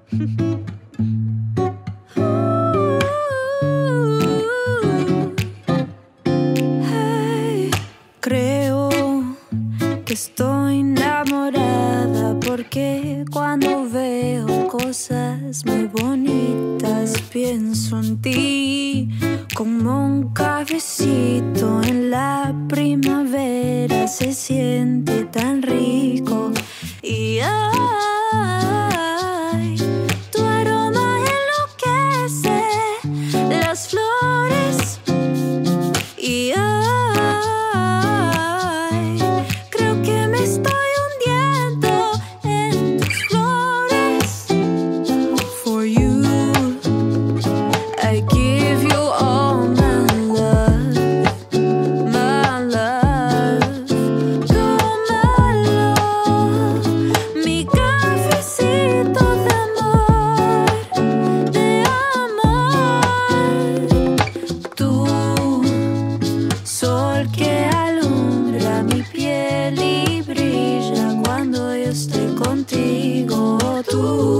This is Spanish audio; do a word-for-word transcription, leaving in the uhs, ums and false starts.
Hey, creo que estoy enamorada porque cuando veo cosas muy bonitas pienso en ti como un cafecito en la primavera. Se siente tan rico y ay, tu aroma enloquece las flores y ay, creo que me estoy hundiendo en tus flores. For you, I give you all my love, my love, tómalo, mi cafecito de amor, de amor. Tú, sol que alumbra mi piel y brilla cuando yo estoy contigo. Tú